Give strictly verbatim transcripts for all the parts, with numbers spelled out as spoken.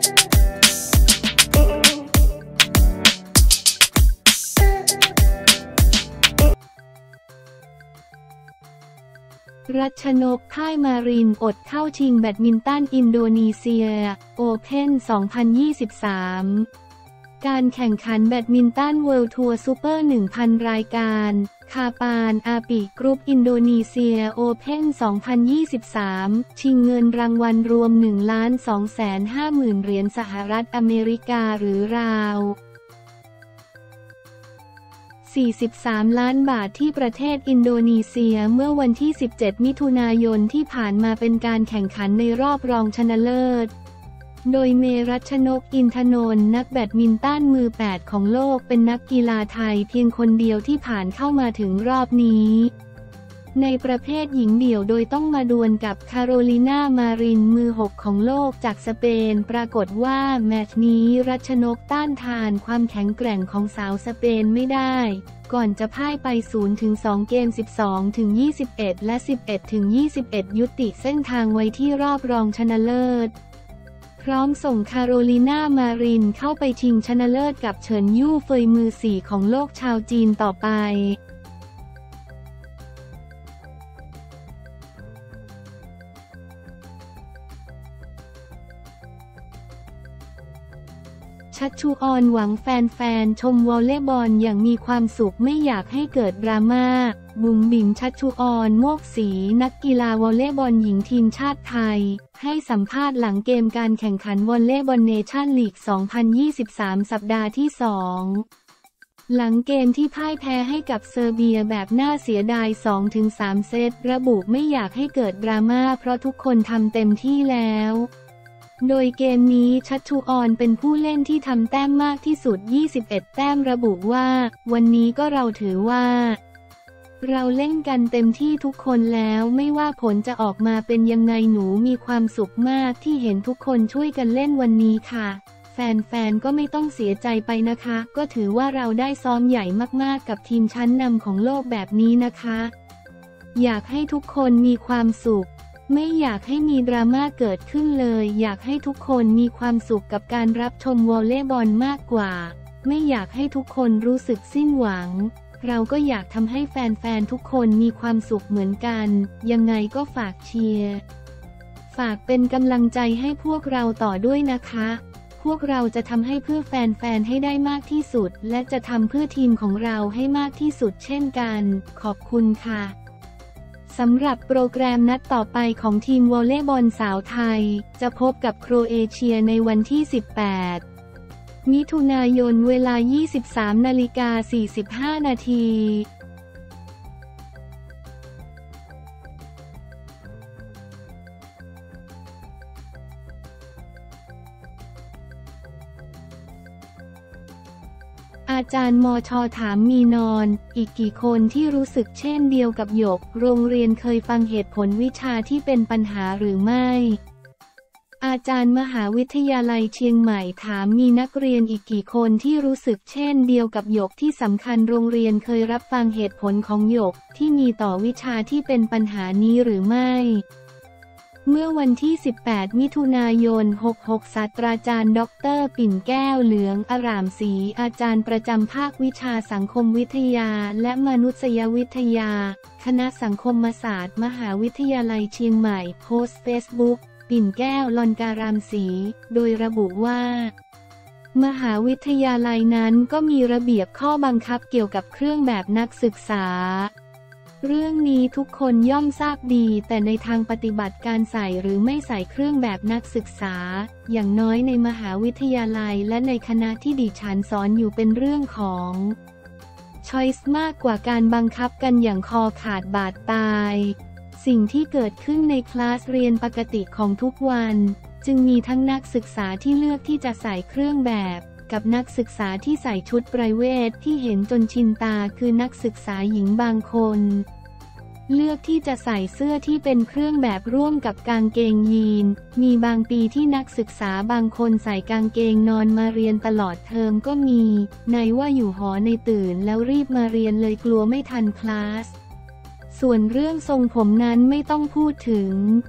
รัชนก พ่ายมารินอดเข้าชิงแบดมินตันอินโดนีเซียโอเพ่น สองพันยี่สิบสาม การแข่งขันแบดมินตันเวิลด์ทัวร์ซูเปอร์ หนึ่งพัน รายการคาปานอาปิกรุ๊ปอินโดนีเซียโอเพ่น สองพันยี่สิบสาม ชิงเงินรางวัลรวม หนึ่งล้านสองแสนห้าหมื่น เหรียญสหรัฐอเมริกาหรือราวสี่สิบสาม ล้านบาทที่ประเทศอินโดนีเซียเมื่อวันที่ สิบเจ็ด มิถุนายนที่ผ่านมาเป็นการแข่งขันในรอบรองชนะเลิศโดยเมรัชนก อินทนนท์นักแบดมินตันมือแปดของโลกเป็นนักกีฬาไทยเพียงคนเดียวที่ผ่านเข้ามาถึงรอบนี้ในประเภทหญิงเดี่ยวโดยต้องมาดวลกับคาโรลินามารินมือหกของโลกจากสเปนปรากฏว่าแมตช์นี้รัชนกต้านทานความแข็งแกร่งของสาวสเปนไม่ได้ก่อนจะพ่ายไป ศูนย์ถึงสอง เกม สิบสองถึงยี่สิบเอ็ด และ สิบเอ็ดถึงยี่สิบเอ็ด ยุติเส้นทางไว้ที่รอบรองชนะเลิศพร้อมส่งคาโรลินามารินเข้าไปชิงชนะเลิศกับเฉินยู่เฟยมือสี่ของโลกชาวจีนต่อไปชัชชุออนหวังแฟนๆชมวอลเลย์บอลอย่างมีความสุขไม่อยากให้เกิดดราม่าบุ๋มบิ๋มชัชชุออนโมกศรีนักกีฬาวอลเลย์บอลหญิงทีมชาติไทยให้สัมภาษณ์หลังเกมการแข่งขันวอลเลย์บอลเนชั่นลีก สองพันยี่สิบสาม สัปดาห์ที่ สอง หลังเกมที่พ่ายแพ้ให้กับเซอร์เบียแบบน่าเสียดาย สองถึงสาม เซตระบุไม่อยากให้เกิดดราม่าเพราะทุกคนทำเต็มที่แล้วโดยเกมนี้ชัชชุออนเป็นผู้เล่นที่ทำแต้มมากที่สุดยี่สิบเอ็ดแต้มระบุว่าวันนี้ก็เราถือว่าเราเล่นกันเต็มที่ทุกคนแล้วไม่ว่าผลจะออกมาเป็นยังไงหนูมีความสุขมากที่เห็นทุกคนช่วยกันเล่นวันนี้ค่ะแฟนๆก็ไม่ต้องเสียใจไปนะคะก็ถือว่าเราได้ซ้อมใหญ่มากๆกับทีมชั้นนำของโลกแบบนี้นะคะอยากให้ทุกคนมีความสุขไม่อยากให้มีดราม่าเกิดขึ้นเลยอยากให้ทุกคนมีความสุขกับการรับชมวอลเลย์บอลมากกว่าไม่อยากให้ทุกคนรู้สึกสิ้นหวังเราก็อยากทำให้แฟนๆทุกคนมีความสุขเหมือนกันยังไงก็ฝากเชียร์ฝากเป็นกำลังใจให้พวกเราต่อด้วยนะคะพวกเราจะทำให้เพื่อแฟนๆให้ได้มากที่สุดและจะทำเพื่อทีมของเราให้มากที่สุดเช่นกันขอบคุณค่ะสำหรับโปรแกรมนัดต่อไปของทีมวอลเลย์บอลสาวไทยจะพบกับโครเอเชียในวันที่ สิบแปด มิถุนายนเวลา ยี่สิบสาม นาฬิกา สี่สิบห้า นาทีอาจารย์มช.ถามมีนอนอีกกี่คนที่รู้สึกเช่นเดียวกับหยกโรงเรียนเคยฟังเหตุผลวิชาที่เป็นปัญหาหรือไม่อาจารย์มหาวิทยาลัยเชียงใหม่ถามมีนักเรียนอีกกี่คนที่รู้สึกเช่นเดียวกับหยกที่สำคัญโรงเรียนเคยรับฟังเหตุผลของหยกที่มีต่อวิชาที่เป็นปัญหานี้หรือไม่เมื่อวันที่ สิบแปด มิถุนายน หกหก ศาสตราจารย์ด็อกเตอร์ปิ่นแก้วเหลืองอร่ามศรีอาจารย์ประจำภาควิชาสังคมวิทยาและมนุษยวิทยาคณะสังคมศาสตร์มหาวิทยาลัยเชียงใหม่โพสต์เฟซบุ๊กปิ่นแก้วลอนการามศรีโดยระบุว่ามหาวิทยาลัยนั้นก็มีระเบียบข้อบังคับเกี่ยวกับเครื่องแบบนักศึกษาเรื่องนี้ทุกคนย่อมทราบดีแต่ในทางปฏิบัติการใส่หรือไม่ใส่เครื่องแบบนักศึกษาอย่างน้อยในมหาวิทยาลัยและในคณะที่ดิฉันสอนอยู่เป็นเรื่องของchoice มากกว่าการบังคับกันอย่างคอขาดบาดตายสิ่งที่เกิดขึ้นในคลาสเรียนปกติของทุกวันจึงมีทั้งนักศึกษาที่เลือกที่จะใส่เครื่องแบบกับนักศึกษาที่ใส่ชุดไพรเวทที่เห็นจนชินตาคือนักศึกษาหญิงบางคนเลือกที่จะใส่เสื้อที่เป็นเครื่องแบบร่วมกับกางเกงยีนมีบางปีที่นักศึกษาบางคนใส่กางเกงนอนมาเรียนตลอดเทอมก็มีในว่าอยู่หอในตื่นแล้วรีบมาเรียนเลยกลัวไม่ทันคลาสส่วนเรื่องทรงผมนั้นไม่ต้องพูดถึง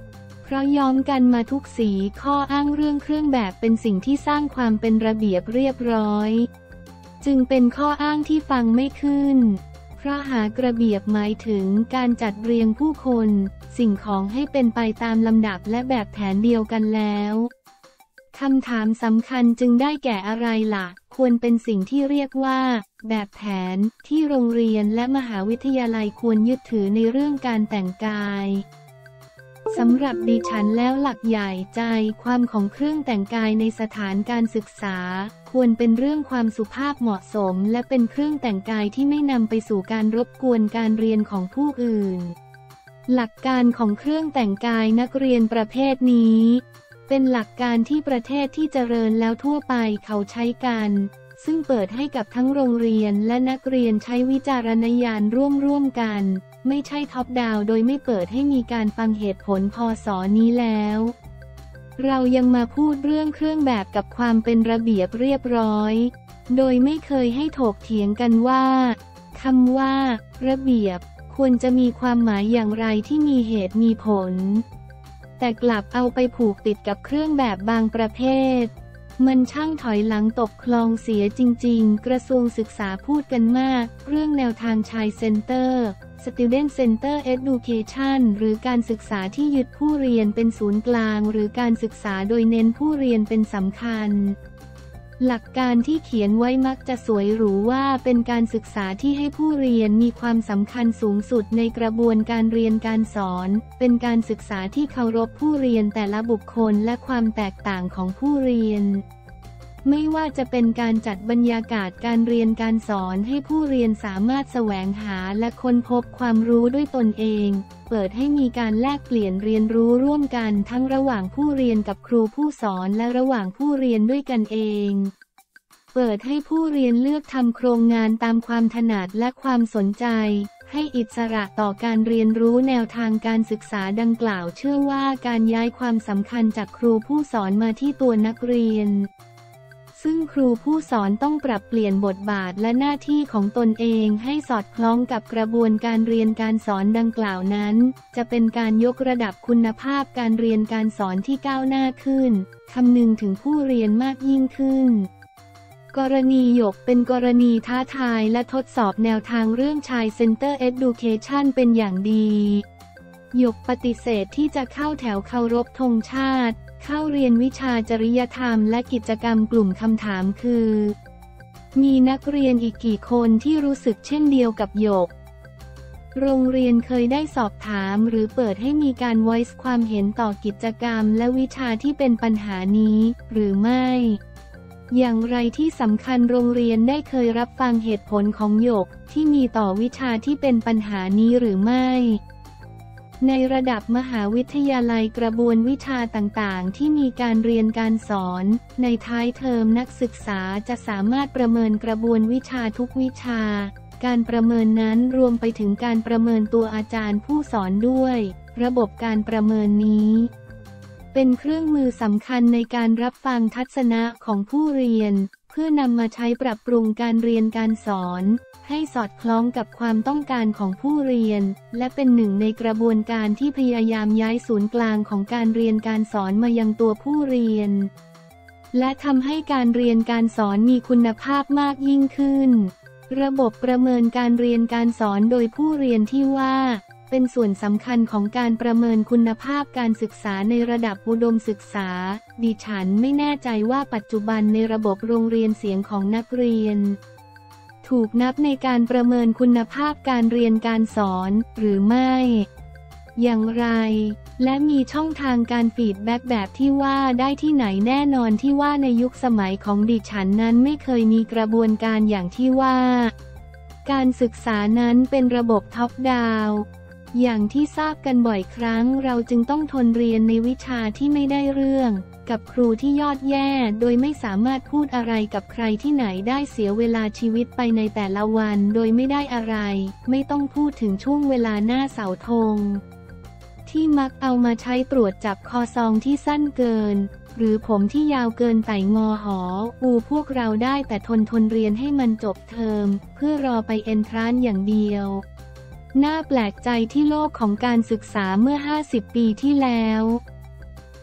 เพราะย้อมกันมาทุกสีข้ออ้างเรื่องเครื่องแบบเป็นสิ่งที่สร้างความเป็นระเบียบเรียบร้อยจึงเป็นข้ออ้างที่ฟังไม่ขึ้นเพราะหากระเบียบหมายถึงการจัดเรียงผู้คนสิ่งของให้เป็นไปตามลำดับและแบบแผนเดียวกันแล้วคำถามสำคัญจึงได้แก่อะไรล่ะควรเป็นสิ่งที่เรียกว่าแบบแผนที่โรงเรียนและมหาวิทยาลัยควรยึดถือในเรื่องการแต่งกายสำหรับดิฉันแล้วหลักใหญ่ใจความของเครื่องแต่งกายในสถานการศึกษาควรเป็นเรื่องความสุภาพเหมาะสมและเป็นเครื่องแต่งกายที่ไม่นำไปสู่การรบกวนการเรียนของผู้อื่นหลักการของเครื่องแต่งกายนักเรียนประเภทนี้เป็นหลักการที่ประเทศที่เจริญแล้วทั่วไปเขาใช้กันซึ่งเปิดให้กับทั้งโรงเรียนและนักเรียนใช้วิจารณญาณร่วมๆกันไม่ใช่ท็อปดาวน์โดยไม่เปิดให้มีการฟังเหตุผลพศนี้แล้วเรายังมาพูดเรื่องเครื่องแบบกับความเป็นระเบียบเรียบร้อยโดยไม่เคยให้ถกเถียงกันว่าคำว่าระเบียบควรจะมีความหมายอย่างไรที่มีเหตุมีผลแต่กลับเอาไปผูกติดกับเครื่องแบบบางประเภทมันช่างถอยหลังตกคลองเสียจริงๆกระทรวงศึกษาพูดกันมากเรื่องแนวทางชายเซ็นเตอร์ Student Center Education หรือการศึกษาที่ยึดผู้เรียนเป็นศูนย์กลางหรือการศึกษาโดยเน้นผู้เรียนเป็นสำคัญหลักการที่เขียนไว้มักจะสวยหรูว่าเป็นการศึกษาที่ให้ผู้เรียนมีความสำคัญสูงสุดในกระบวนการเรียนการสอนเป็นการศึกษาที่เคารพผู้เรียนแต่ละบุคคลและความแตกต่างของผู้เรียนไม่ว่าจะเป็นการจัดบรรยากาศการเรียนการสอนให้ผู้เรียนสามารถแสวงหาและค้นพบความรู้ด้วยตนเองเปิดให้มีการแลกเปลี่ยนเรียนรู้ร่วมกันทั้งระหว่างผู้เรียนกับครูผู้สอนและระหว่างผู้เรียนด้วยกันเองเปิดให้ผู้เรียนเลือกทำโครงงานตามความถนัดและความสนใจให้อิสระต่อการเรียนรู้แนวทางการศึกษาดังกล่าวเชื่อว่าการย้ายความสำคัญจากครูผู้สอนมาที่ตัวนักเรียนซึ่งครูผู้สอนต้องปรับเปลี่ยนบทบาทและหน้าที่ของตนเองให้สอดคล้องกับกระบวนการเรียนการสอนดังกล่าวนั้นจะเป็นการยกระดับคุณภาพการเรียนการสอนที่ก้าวหน้าขึ้นคำนึงถึงผู้เรียนมากยิ่งขึ้นกรณีหยกเป็นกรณีท้าทายและทดสอบแนวทางเรื่องชาย Center Education เป็นอย่างดีหยกปฏิเสธที่จะเข้าแถวเคารพธงชาติเข้าเรียนวิชาจริยธรรมและกิจกรรมกลุ่มคำถามคือมีนักเรียนอีกกี่คนที่รู้สึกเช่นเดียวกับหยกโรงเรียนเคยได้สอบถามหรือเปิดให้มีการ voice ความเห็นต่อกิจกรรมและวิชาที่เป็นปัญหานี้หรือไม่อย่างไรที่สำคัญโรงเรียนได้เคยรับฟังเหตุผลของหยกที่มีต่อวิชาที่เป็นปัญหานี้หรือไม่ในระดับมหาวิทยาลัยกระบวนวิชาต่างๆที่มีการเรียนการสอนในท้ายเทอมนักศึกษาจะสามารถประเมินกระบวนวิชาทุกวิชาการประเมินนั้นรวมไปถึงการประเมินตัวอาจารย์ผู้สอนด้วยระบบการประเมินนี้เป็นเครื่องมือสำคัญในการรับฟังทัศนะของผู้เรียนเพื่อนำมาใช้ปรับปรุงการเรียนการสอนให้สอดคล้องกับความต้องการของผู้เรียนและเป็นหนึ่งในกระบวนการที่พยายามย้ายศูนย์กลางของการเรียนการสอนมายังตัวผู้เรียนและทำให้การเรียนการสอนมีคุณภาพมากยิ่งขึ้นระบบประเมินการเรียนการสอนโดยผู้เรียนที่ว่าเป็นส่วนสำคัญของการประเมินคุณภาพการศึกษาในระดับอุดมศึกษาดิฉันไม่แน่ใจว่าปัจจุบันในระบบโรงเรียนเสียงของนักเรียนถูกนับในการประเมินคุณภาพการเรียนการสอนหรือไม่อย่างไรและมีช่องทางการฟีดแบ็กแบบที่ว่าได้ที่ไหนแน่นอนที่ว่าในยุคสมัยของดิฉันนั้นไม่เคยมีกระบวนการอย่างที่ว่าการศึกษานั้นเป็นระบบท็อปดาวน์อย่างที่ทราบกันบ่อยครั้งเราจึงต้องทนเรียนในวิชาที่ไม่ได้เรื่องกับครูที่ยอดแย่โดยไม่สามารถพูดอะไรกับใครที่ไหนได้เสียเวลาชีวิตไปในแต่ละวันโดยไม่ได้อะไรไม่ต้องพูดถึงช่วงเวลาหน้าเสาธงที่มักเอามาใช้ตรวจจับคอซองที่สั้นเกินหรือผมที่ยาวเกินไต่งอหออูพวกเราได้แต่ทนทนเรียนให้มันจบเทอมเพื่อรอไปเอนทรานซ์อย่างเดียวน่าแปลกใจที่โลกของการศึกษาเมื่อห้าสิบปีที่แล้ว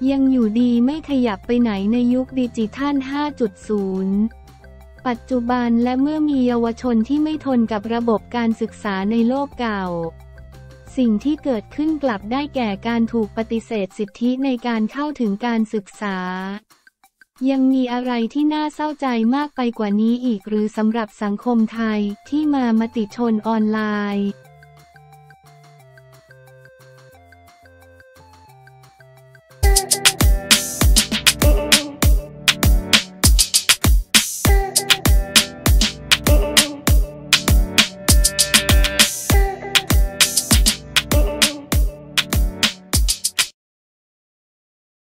ยังอยู่ดีไม่ขยับไปไหนในยุคดิจิทัล ห้าจุดศูนย์ ปัจจุบันและเมื่อมีเยาวชนที่ไม่ทนกับระบบการศึกษาในโลกเก่าสิ่งที่เกิดขึ้นกลับได้แก่การถูกปฏิเสธสิทธิในการเข้าถึงการศึกษายังมีอะไรที่น่าเศร้าใจมากไปกว่านี้อีกหรือสำหรับสังคมไทยที่มามติชนออนไลน์